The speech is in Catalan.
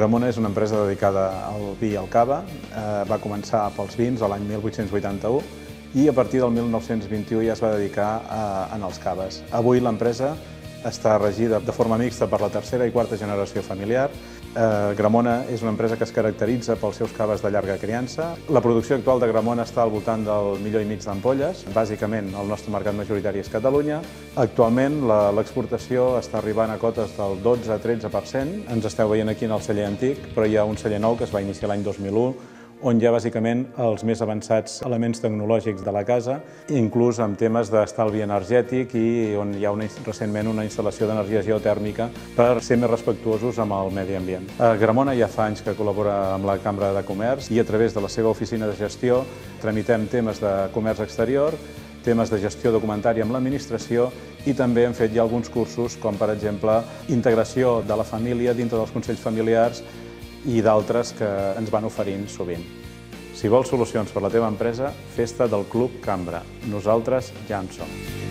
Gramona és una empresa dedicada al vi i al cava. Va començar pels vins l'any 1881 i a partir del 1921 ja es va dedicar als caves. Avui l'empresa està regida de forma mixta per la tercera i quarta generació familiar. Gramona és una empresa que es caracteritza pels seus caves de llarga criança. La producció actual de Gramona està al voltant del 1,5 milió d'ampolles. Bàsicament, el nostre mercat majoritari és Catalunya. Actualment, l'exportació està arribant a cotes del 12-13%. Ens esteu veient aquí en el celler antic, però hi ha un celler nou que es va iniciar l'any 2001, on hi ha bàsicament els més avançats elements tecnològics de la casa, inclús amb temes d'estalvi energètic i on hi ha recentment una instal·lació d'energia geotèrmica per ser més respectuosos amb el medi ambient. Gramona ja fa anys que col·labora amb la Cambra de Comerç i a través de la seva oficina de gestió tramitem temes de comerç exterior, temes de gestió documentària amb l'administració i també hem fet ja alguns cursos com, per exemple, integració de la família dintre dels consells familiars i d'altres que ens van oferint sovint. Si vols solucions per la teva empresa, fes-te del Club Cambra. Nosaltres ja en som.